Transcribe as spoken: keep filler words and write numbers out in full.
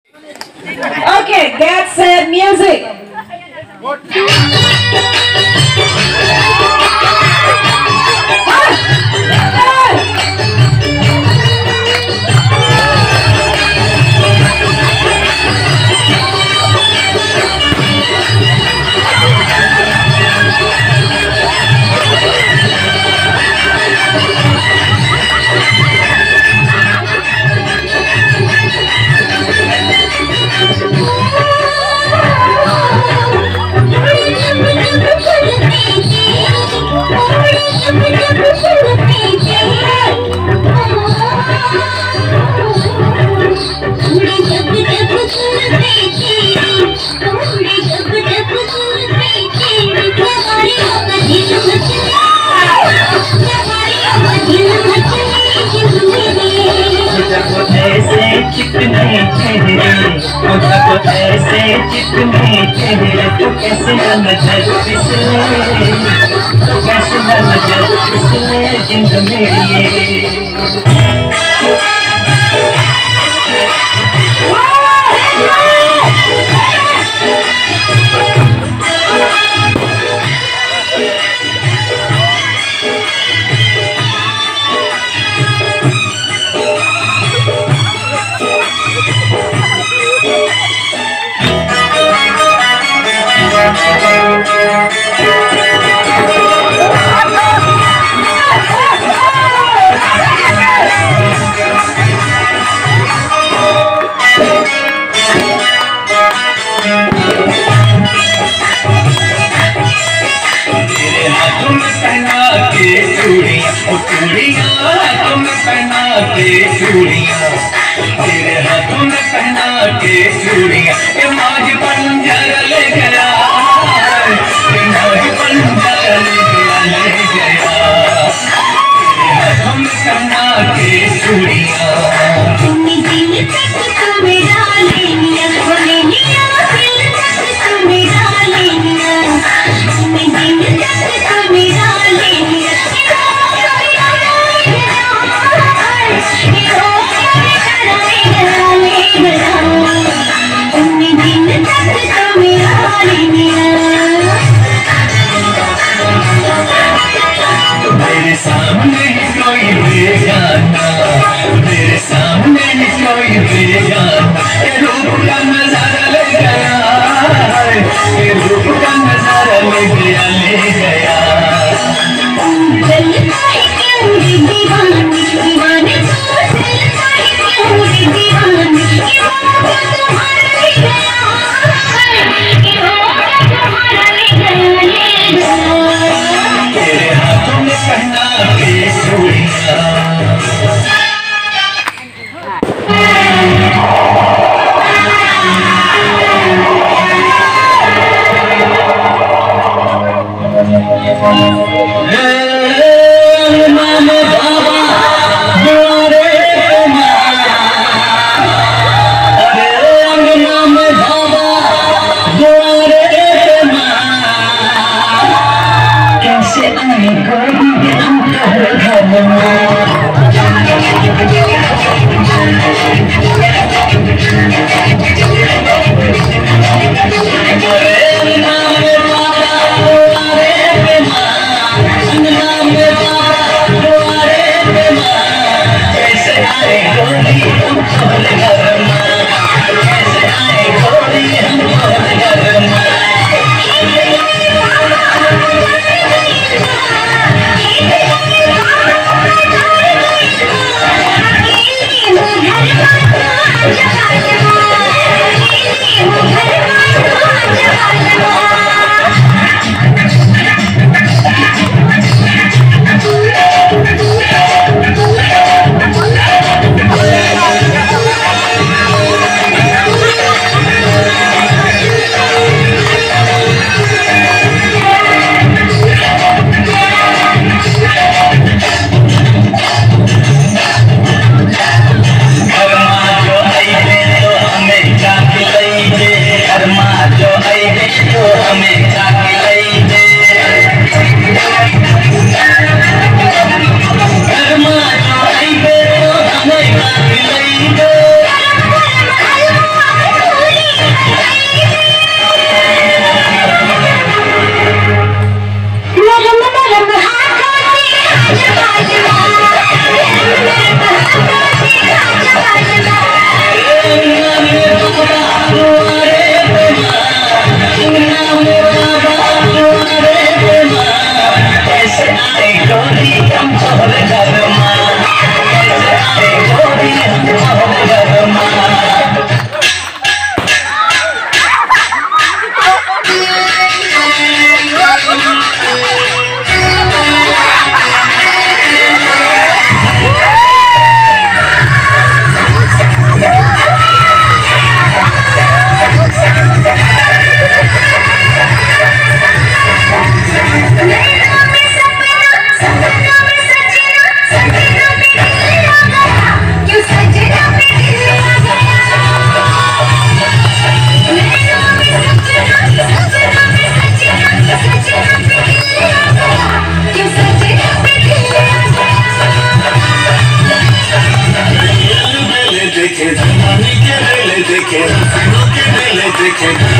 Okay, get set, music. What? चिकने चेहरे मुझको ऐसे चिकने चेहरे तो कैसे न नजर फिसले तो कैसे न नजर फिसले जिंद मेरी चूड़ियाँ तेरे हाथों में पहना के चूड़ियाँ ये माज पंजर ले गया ये माज पंजर ले गया ले गया तेरे हाथों में पहना के चूड़ियाँ तुमने दिल तक तुम्हें डालेंगे खोले लिया दिल तक तुम्हें डालेंगे तुमने दिल तक तुम्हें डालेंगे मेरे सामने कोई बेगाना मेरे सामने कोई बेगाना ये रूप का नजारा ले गया ये रूप का नजारा ले गया ले गया दीवानी दीवानी दीवानी तेरे हाथों में पहना के चूड़ियाँ मामा बाबा देखे हंसनों के मेले देखे